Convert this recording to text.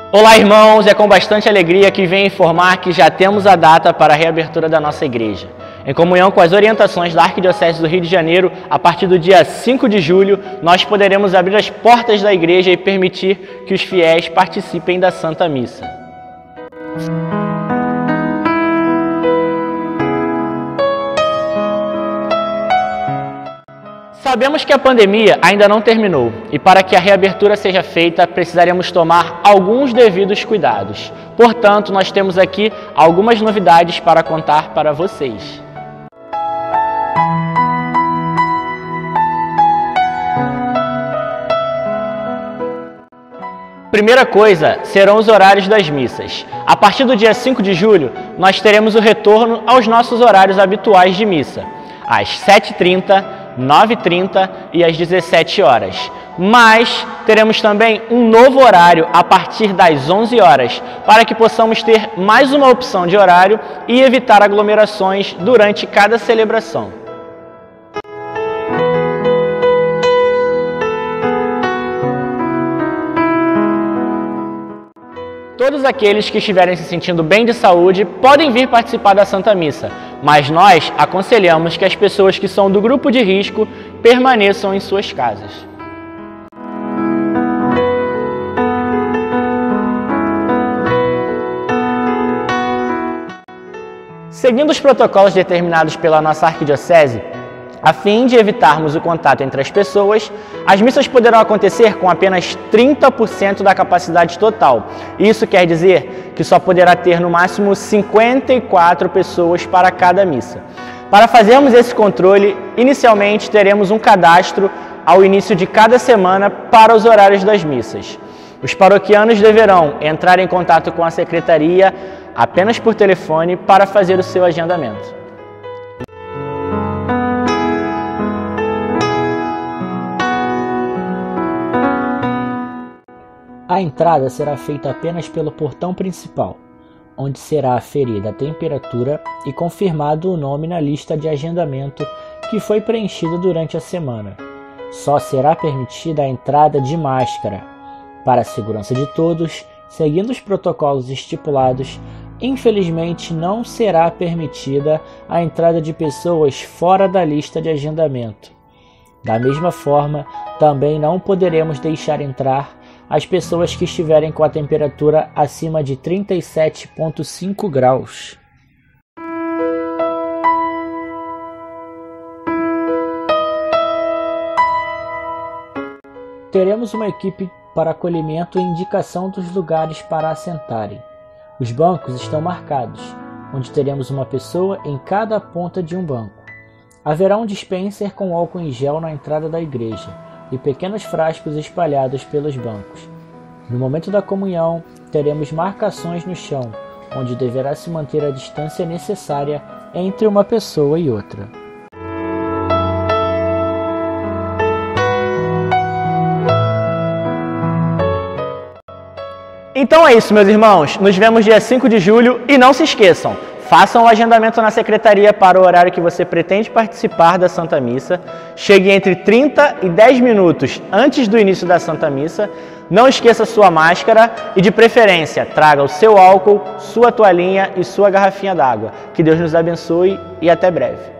Olá, irmãos! É com bastante alegria que venho informar que já temos a data para a reabertura da nossa igreja. Em comunhão com as orientações da Arquidiocese do Rio de Janeiro, a partir do dia 5 de julho, nós poderemos abrir as portas da igreja e permitir que os fiéis participem da Santa Missa. Sabemos que a pandemia ainda não terminou e para que a reabertura seja feita precisaremos tomar alguns devidos cuidados. Portanto, nós temos aqui algumas novidades para contar para vocês. Primeira coisa serão os horários das missas. A partir do dia 5 de julho, nós teremos o retorno aos nossos horários habituais de missa, às 7h30, 9h30 e às 17 horas. Mas teremos também um novo horário a partir das 11 horas, para que possamos ter mais uma opção de horário e evitar aglomerações durante cada celebração. Todos aqueles que estiverem se sentindo bem de saúde podem vir participar da Santa Missa, mas nós aconselhamos que as pessoas que são do grupo de risco permaneçam em suas casas. Seguindo os protocolos determinados pela nossa arquidiocese, a fim de evitarmos o contato entre as pessoas, as missas poderão acontecer com apenas 30% da capacidade total. Isso quer dizer que só poderá ter no máximo 54 pessoas para cada missa. Para fazermos esse controle, inicialmente teremos um cadastro ao início de cada semana para os horários das missas. Os paroquianos deverão entrar em contato com a secretaria apenas por telefone para fazer o seu agendamento. A entrada será feita apenas pelo portão principal, onde será aferida a temperatura e confirmado o nome na lista de agendamento que foi preenchida durante a semana. Só será permitida a entrada de máscara. Para a segurança de todos, seguindo os protocolos estipulados, infelizmente não será permitida a entrada de pessoas fora da lista de agendamento. Da mesma forma, também não poderemos deixar entrar as pessoas que estiverem com a temperatura acima de 37,5 graus. Teremos uma equipe para acolhimento e indicação dos lugares para assentarem. Os bancos estão marcados, onde teremos uma pessoa em cada ponta de um banco. Haverá um dispenser com álcool em gel na entrada da igreja e pequenos frascos espalhados pelos bancos. No momento da comunhão, teremos marcações no chão, onde deverá se manter a distância necessária entre uma pessoa e outra. Então é isso, meus irmãos. Nos vemos dia 5 de julho e não se esqueçam, façam o agendamento na secretaria para o horário que você pretende participar da Santa Missa. Chegue entre 30 e 10 minutos antes do início da Santa Missa. Não esqueça sua máscara e, de preferência, traga o seu álcool, sua toalhinha e sua garrafinha d'água. Que Deus nos abençoe e até breve.